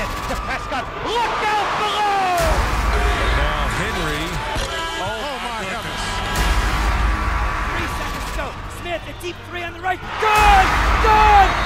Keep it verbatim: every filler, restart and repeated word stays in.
Smith to Prescott. Look out below! Now Henry. Oh, Oh my my goodness. Three seconds to go. Smith, a deep three on the right. Good! Good!